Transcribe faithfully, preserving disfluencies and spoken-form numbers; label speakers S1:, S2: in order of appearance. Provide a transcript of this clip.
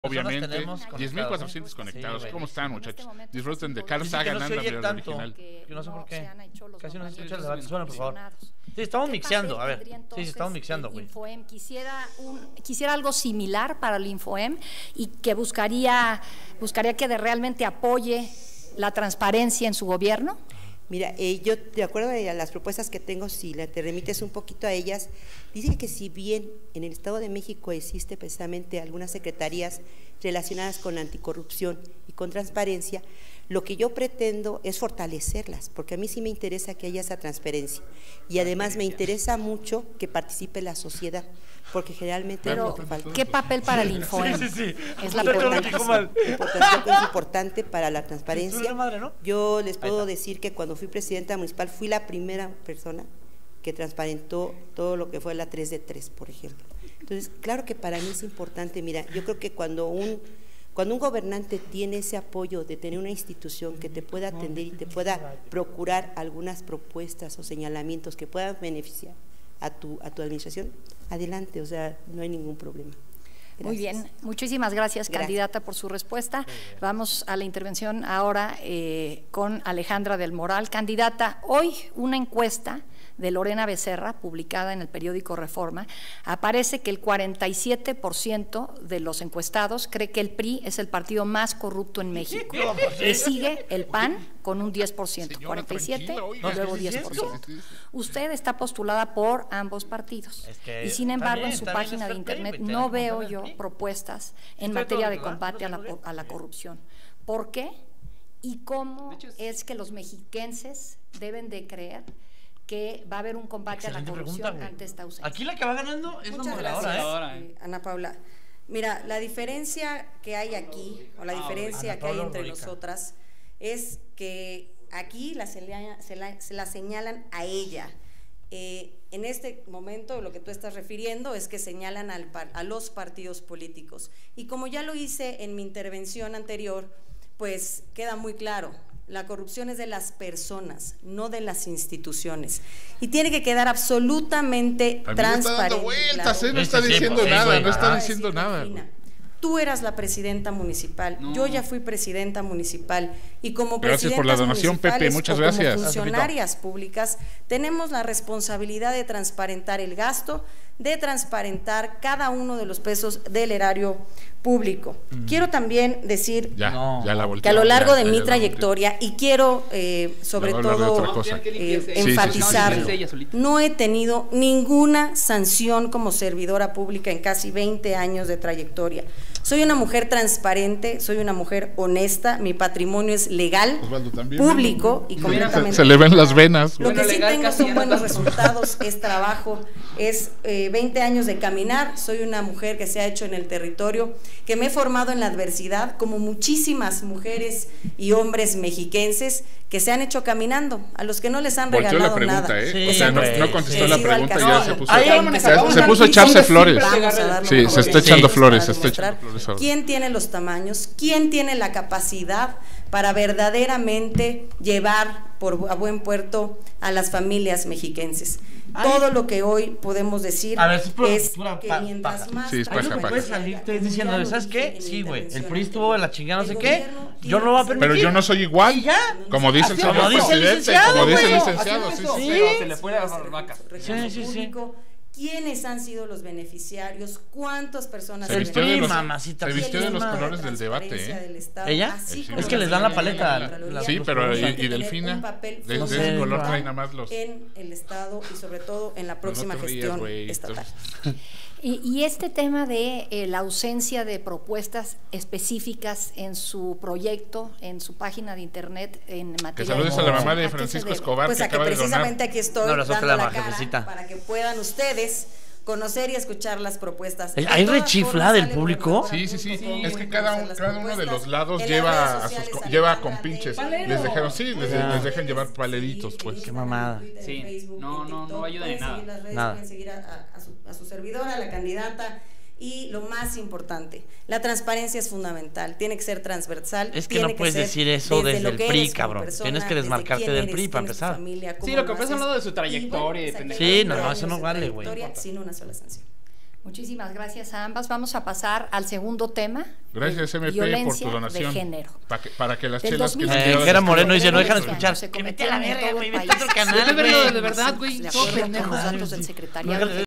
S1: Obviamente, diez mil cuatrocientos conectados. Sí, ¿cómo están, muchachos? Este Disfruten de Carl Sagan,
S2: no
S1: anda
S2: bien
S1: original.
S2: Que no sé por qué. Casi no se escucha el debate. Suena, por favor. Sí, estamos mixeando, a ver. Sí, estamos mixeando, güey.
S3: Infoem quisiera, un, quisiera algo similar para el Infoem y que buscaría, buscaría que de realmente apoye la transparencia en su gobierno.
S4: Mira, eh, yo de acuerdo a las propuestas que tengo, si la, te remites un poquito a ellas, dicen que si bien en el Estado de México existe precisamente algunas secretarías relacionadas con la anticorrupción y con transparencia, lo que yo pretendo es fortalecerlas, porque a mí sí me interesa que haya esa transparencia y además me interesa mucho que participe la sociedad, porque generalmente
S3: Pero,
S4: es lo que falta.
S3: ¿qué papel para el Infoem?
S2: Sí, sí, sí.
S3: Es la
S4: importante, es importante para la transparencia.
S2: Madre, ¿no?
S4: Yo les puedo decir que cuando fui presidenta municipal fui la primera persona que transparentó todo lo que fue la tres de tres, por ejemplo. Entonces, claro que para mí es importante, mira, yo creo que cuando un Cuando un gobernante tiene ese apoyo de tener una institución que te pueda atender y te pueda procurar algunas propuestas o señalamientos que puedan beneficiar a tu, a tu administración, adelante, o sea, no hay ningún problema. Gracias.
S3: Muy bien, muchísimas gracias, gracias, candidata, por su respuesta. Vamos a la intervención ahora eh, con Alejandra del Moral. Candidata, hoy una encuesta de Lorena Becerra, publicada en el periódico Reforma, aparece que el cuarenta y siete por ciento de los encuestados cree que el P R I es el partido más corrupto en México. Le sigue el P A N con un diez por ciento, Señora, cuarenta y siete y luego diez por ciento. Usted está postulada por ambos partidos es que, y sin embargo bien, en su página de internet bien, no veo yo propuestas en materia de combate a la, a la corrupción. ¿Por qué? ¿Y cómo es que los mexiquenses deben de creer que va a haber un combate Excelente a la corrupción pregunta, ante esta ausencia?
S2: Aquí la que va ganando es
S5: Muchas
S2: la moderadora,
S5: gracias,
S2: ¿eh?
S5: Ana Paula. Mira, la diferencia que hay aquí, o la diferencia ah, que hay entre Rica. nosotras, es que aquí la se, la, se, la, se la señalan a ella. Eh, en este momento lo que tú estás refiriendo es que señalan al, a los partidos políticos. Y como ya lo hice en mi intervención anterior, pues queda muy claro. La corrupción es de las personas, no de las instituciones. Y tiene que quedar absolutamente transparente.
S1: Está dando vueltas,
S5: claro.
S1: ¿eh? No está diciendo nada, no está diciendo nada.
S5: Tú eras la presidenta municipal, no. yo ya fui presidenta municipal y como
S1: gracias por la donación, Pepe, muchas gracias.
S5: Como funcionarias públicas tenemos la responsabilidad de transparentar el gasto, de transparentar cada uno de los pesos del erario público. Mm. Quiero también decir
S1: ya, no. ya la
S5: que a lo largo
S1: ya,
S5: de mi
S1: ya
S5: trayectoria, y quiero eh, sobre todo eh, sí, enfatizarlo, sí, sí, sí. no he tenido ninguna sanción como servidora pública en casi veinte años de trayectoria. Soy una mujer transparente, soy una mujer honesta, mi patrimonio es legal, público y completamente.
S1: Se, se le ven las venas.
S5: Lo que sí tengo son buenos resultados, es trabajo, es eh, veinte años de caminar, soy una mujer que se ha hecho en el territorio, que me he formado en la adversidad, como muchísimas mujeres y hombres mexiquenses que se han hecho caminando, a los que no les han
S1: Volteó
S5: regalado
S1: la pregunta,
S5: nada.
S1: ¿eh?
S5: Sí,
S1: o sea, no,
S5: sí,
S1: no contestó
S5: sí,
S1: la
S5: sí,
S1: pregunta y ya se puso,
S5: no,
S1: se, se puso a echarse flores.
S5: Sí,
S1: se está echando flores, se está echando flores.
S5: ¿Quién tiene los tamaños? ¿Quién tiene la capacidad para verdaderamente llevar por a buen puerto a las familias mexiquenses? Ay. Todo lo que hoy podemos decir
S2: a ver, es, pura,
S5: es
S2: pura,
S5: que
S2: pa,
S5: mientras
S2: pa,
S5: más
S1: sí, es paja, paja.
S2: puedes salirte diciendo, ¿sabes qué? Sí, güey, el P R I estuvo en la chingada, no sé qué, yo no lo voy a permitir.
S1: Pero yo no soy igual,
S2: ya,
S1: como dice el señor presidente, como dice el licenciado, sí,
S2: sí,
S6: se le fue a las vacas.
S2: Sí, sí, sí.
S5: ¿Quiénes han sido los beneficiarios? ¿Cuántas personas
S1: se vistió de los, mamacita, se vistió de los colores del debate, ¿eh?
S2: ¿Ella? Sí, es que les dan la paleta. La,
S1: sí, pero ¿y, y Delfina? De, de ese color trae nada más los...
S5: En el Estado y sobre todo en la próxima no gestión rías, estatal.
S3: Y, y este tema de eh, la ausencia de propuestas específicas en su proyecto, en su página de internet, en materia
S1: que saludes
S3: de...
S1: a la mamá de Francisco Escobar,
S5: pues
S1: que
S5: a que
S1: acaba
S5: precisamente
S1: de
S5: aquí estoy
S2: no,
S5: dando
S2: la,
S5: la
S2: cara
S5: cara para que puedan ustedes conocer y escuchar las propuestas.
S2: ¿Hay rechifla del público?
S1: Sí, sí, sí, sí. Es que cada, un, cada uno de los lados lleva a sus, lleva con pinches. Les dejaron, sí, les,
S2: ah.
S1: les dejan llevar paleritos, pues.
S2: Qué mamada.
S6: Sí, no, no, no ayuda en nada.
S2: Nada.
S5: Pueden seguir a, a, su, a su servidora, a la candidata. Y lo más importante, la transparencia es fundamental, tiene que ser transversal.
S2: Es que no puedes decir eso desde, desde el P R I, cabrón. Persona, tienes que desmarcarte del P R I para empezar.
S6: Familia, sí, lo que pasa es hablando de su trayectoria.
S5: Y bueno,
S2: sí, no, no, eso no vale, güey.
S5: Sin una sola sanción.
S3: Muchísimas gracias a ambas. Vamos a pasar al segundo tema.
S1: Gracias, M P, por tu donación.
S3: De género.
S1: Para que, para que las
S3: Del
S1: chelas que
S2: eh, Jera Moreno dice, no dejan escuchar.
S3: Se
S2: que vete a la verga, güey, vete
S3: país.
S2: a otro canal, güey.
S6: De verdad, güey.
S3: De acuerdo con los datos del secretariado